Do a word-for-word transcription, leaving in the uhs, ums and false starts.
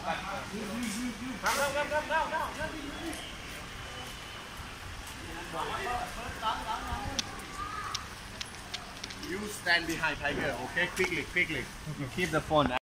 You stand behind Tiger, okay? Quickly, quickly. You keep the phone.